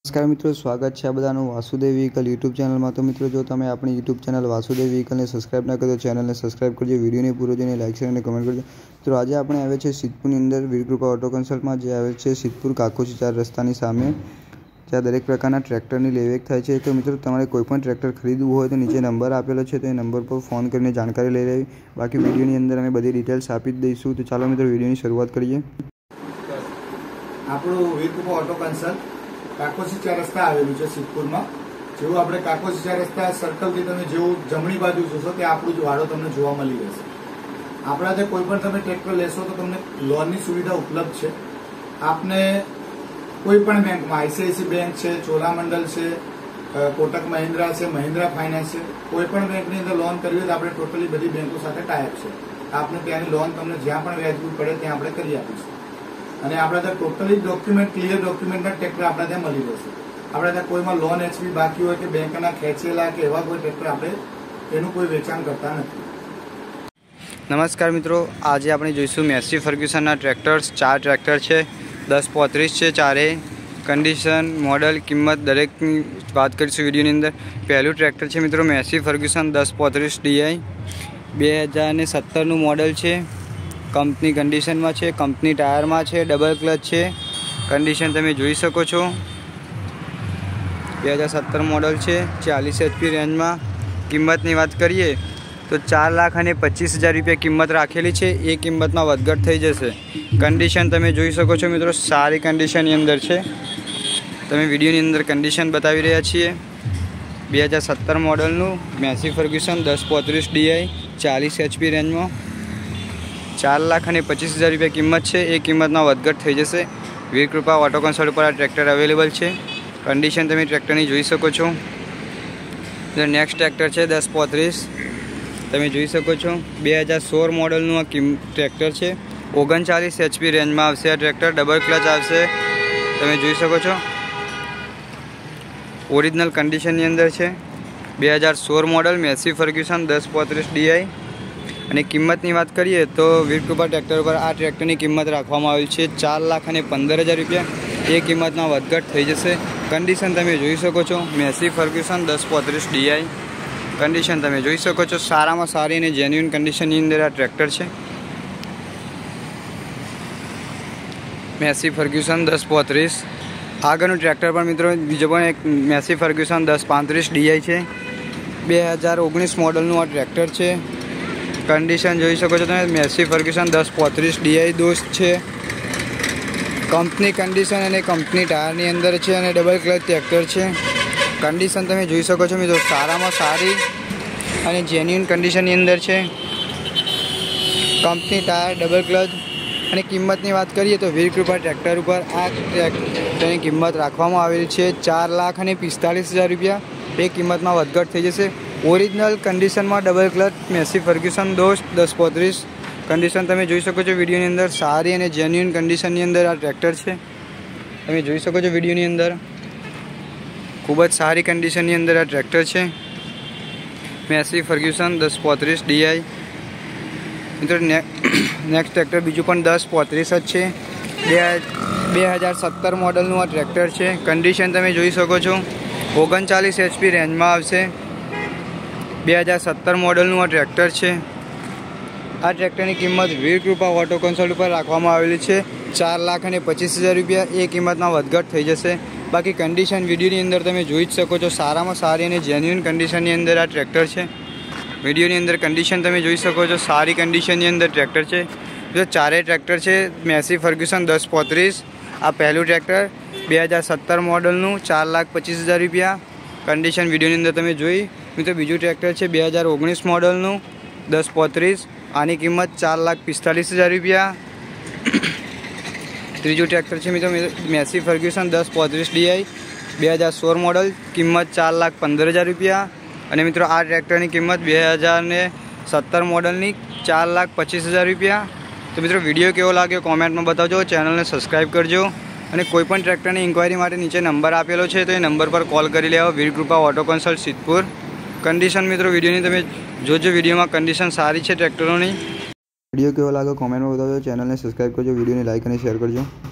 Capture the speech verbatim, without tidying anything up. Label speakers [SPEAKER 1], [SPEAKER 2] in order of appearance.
[SPEAKER 1] नमस्कार मित्रों, स्वागत है बधाનું वासुदेव व्हीकल यूट्यूब चैनल में। तो मित्रों, जो तमे अपनी यूट्यूब चैनल वासुदेव व्हीकल ने सब्सक्राइब ना करो तो चैनल ने सब्सक्राइब करजो, वीडियो ने पूरो जोईने लाइक शेयर और कमेंट करजो। तो आज आपणे आवे छे सिद्धपुर अंदर वीरकृपा ऑटो कंसल्ट में, जे आवे छे सिद्धपुर काकोची चार रस्तानी सामे, ज्यां दरेक प्रकारना ट्रेक्टरनी लेवेक थाय छे। तो मित्रों, तमारे कोईपण ट्रेक्टर खरीदवुं होय तो नीचे नंबर आपेलो छे, तो ए नंबर पर फोन करीने जानकारी लई लेवी। बाकी विडियोनी अंदर अमे बधी डिटेल्स आपी ज दईशुं। तो चालो मित्रों, विडियोनी शरूआत करीए।
[SPEAKER 2] આપણું વીરકૃપા ઓટો કન્સલ્ટ કાકોસી ચાર રસ્તા આવેલું છે સિદ્ધપુરમાં। જેવું આપણે કાકોસી ચાર રસ્તા સર્કલથી તમે જેવું જમણી બાજુ જોશો ત્યાં આપણું જ વાડો તમને જોવા મળી રહેશે। આપણા જે કોઈ પણ તમે ટ્રેક્ટર લેશો તો તમને લોનની સુવિધા ઉપલબ્ધ છે। આપને કોઈ પણ બેંકમાં આઈસીઆઈસી બેંક છે, ચોલામંડલ છે, કોટક મહિન્દ્રા છે, મહિન્દ્રા ફાઇનાન્સ છે, કોઈ પણ બેંકની અંદર લોન કરવી હોય તો આપણે ટોટલી બધી બેંકો સાથે ટાઈપ છે। આપને ત્યાંની લોન તમને જ્યાં પણ વ્યાજબી પડે ત્યાં આપણે કરી આપીશું। અને આપણે ત્યાં ટોટલી ડોક્યુમેન્ટ ક્લિયર ડોક્યુમેન્ટના ટ્રેક્ટર આપણે ત્યાં મળી રહેશે। આપણે ત્યાં કોઈમાં લોન એચપી બાકી હોય કે બેંકના ખેંચેલા કે એવા કોઈ ટ્રેક્ટર આપણે એનું કોઈ વેચાણ કરતા નથી।
[SPEAKER 1] नमस्कार मित्रों, आज આપણે જોઈશું મેસી ફર્ગ્યુસનના ટ્રેક્ટર્સ। ચાર ટ્રેક્ટર છે, दस पैंतीस છે ચારે। કન્ડિશન, મોડલ, કિંમત દરેકની વાત કરીશું વિડીયોની અંદર। પહેલું ટ્રેક્ટર છે મિત્રો મેસી ફર્ગ્યુસન दस पैंतीस ડીઆઈ, બે હજાર સત્તરનું મોડલ છે। कंपनी कंडीशन में है, कंपनी टायर में है, डबल क्लच है। कंडीशन तमे जोई सको छो। दो हज़ार सत्तर मॉडल है, चालीस एचपी रेंज में। किंमत की बात करिए तो चार लाख और पच्चीस हज़ार रुपया किंमत राखेली है। ये किंमत में वधघट थी जैसे। कंडीशन तमे जोई सको छो मित्रों, सारी कंडीशन अंदर है। तमे विडियो अंदर कंडीशन बतावी रह्या छीए। दो हज़ार सत्तर मॉडलनु मेसी फर्ग्यूसन दस पैंतीस डीआई, चालीस एचपी रेंज में, चार लाख और पच्चीस हज़ार रुपया किंमत है। ये किंमत में वधघट थी जैसे। वीरकृपा ऑटो कंसल्ट पर आ ट्रेक्टर अवेलेबल है। कंडीशन तमे ट्रेक्टर की जोई सको छो। नेक्स्ट ट्रेक्टर है दस पैंतीस, तमे जोई सको छो। दो हज़ार सोल मॉडलनु आ ट्रेक्टर है, ओगणचालीस एचपी रेंज में आवशे। आ ट्रेक्टर डबल क्लच आवशे, तमे जोई सको छो। ओरिजिनल कंडीशन अंदर है। दो हज़ार सोल मॉडल मेसी फर्ग्यूसन दस पैंतीस डीआई। અને કિંમતની વાત કરીએ તો વીરકૃપા ટ્રેક્ટર પર આ ટ્રેક્ટરની કિંમત રાખવામાં આવેલી છે ચાર લાખ અને પંદર હજાર રૂપિયા। એ કિંમતમાં વધઘટ થઈ જશે। કન્ડિશન તમે જોઈ શકો છો, મેસી ફર્ગ્યુસન દસ पैंतीस ડીઆઈ। કન્ડિશન તમે જોઈ શકો છો, સારામાં સારી અને જેન્યુઇન કન્ડિશનની અંદર આ ટ્રેક્ટર છે મેસી ફર્ગ્યુસન દસ पैंतीस। આગળનું ટ્રેક્ટર પર મિત્રો બીજો પણ એક મેસી ફર્ગ્યુસન દસ पैंतीस ડીઆઈ છે। બે હજાર ઓગણીસ મોડલનું આ ટ્રેક્ટર છે। कंडीशन જોઈ શકો છો તમે, મેસી ફર્ગ્યુસન દસ पैंतीस डीआई दोस्त છે। કંપની કંડિશન અને કંપની ટાયરની અંદર છે અને ડબલ ક્લચ ટ્રેક્ટર છે। કંડિશન તમે જોઈ શકો છો મિત્રો, સારામાં સારી અને જેન્યુઇન કન્ડિશનની અંદર છે। Company tyre, double clutch. અને કિંમતની વાત કરીએ તો વીરકૃપા ટ્રેક્ટર ઉપર આ ટ્રેક્ટરની કિંમત રાખવામાં આવેલી છે ચાર લાખ અને પિસ્તાલીસ હજાર રૂપિયા। એ કિંમતમાં વધઘટ થઈ જશે। ओरिजिनल कंडीशन में डबल क्लच मेसी फर्ग्यूसन दोस्त दस पैंतीस। कंडीशन तमे जोई सको छो विडियो अंदर, सारी और जेन्युइन कंडीशन अंदर आ ट्रेक्टर है। तमे जोई सको छो विडियो अंदर खूब ज सारी कंडीशन अंदर आ ट्रेक्टर है मेसी फर्ग्यूसन दस पैंतीस डीआई। मित्रों, ने, नेक्स्ट ट्रेक्टर बीजू पण दस पैंतीस ज है। बे हज़ार सत्तर मॉडलनु आ ट्रेक्टर है। कंडीशन तमे जोई सको छो, ओगणचालीस एचपी रेंज में आवशे। दो हज़ार सत्तर मॉडलनु आ ट्रेक्टर है। आ ट्रेक्टर की किंमत वीरकृपा ऑटो कंसल्ट पर राखवामां आवेली है चार लाख और पच्चीस हज़ार रुपया। ये किंमत में वधघट थी जैसे। बाकी कंडीशन विडियो अंदर तमे जोई ज सको छो, सारामां सारी और जेन्युइन कंडीशन अंदर आ ट्रेक्टर है। विडियो अंदर कंडीशन तमे जोई सको छो, सारी कंडीशन अंदर ट्रेक्टर है। जो चारे ट्रेक्टर है मेसी फर्ग्यूसन दस पैंतीस। आ पहलू ट्रेक्टर दो हज़ार सत्तर मॉडलनु चार लाख पच्चीस हज़ार रुपया। कंडीशन विडियो अंदर तमे जोई। मित्रों, बीजू ट्रेक्टर है दो हज़ार ओगनीस मॉडलनु दस पैंतीस। आनी किंमत चार लाख पिस्तालीस हज़ार रुपया। तीजू ट्रेक्टर है मित्रों मेसी फर्ग्यूसन दस पैंतीस डीआई, दो हज़ार सोल मॉडल, किंमत चार लाख पंदर हज़ार रुपया। और मित्रों, आ ट्रेक्टर की किंमत दो हज़ार सत्तर मॉडल चार लाख पच्चीस हज़ार रुपया। तो मित्रों, विडियो केवो लागे कॉमेंट में बताओ, चैनल ने सब्सक्राइब करजो। અને કોઈપણ ટ્રેક્ટરની ઇન્ક્વાયરી માટે નીચે નંબર આપેલો છે, તો એ નંબર પર કોલ કરી લેવો। Veerkrupa auto consult Siddhpur. Condition मित्रों वीडियो तमे जोजो वीडियो में कंडीशन सारी है ट्रेक्टरों। वीडियो केवो लागो कॉमेंट में बताओ, चैनल ने सब्सक्राइब करजो, वीडियो ने लाइक और शेयर करजो।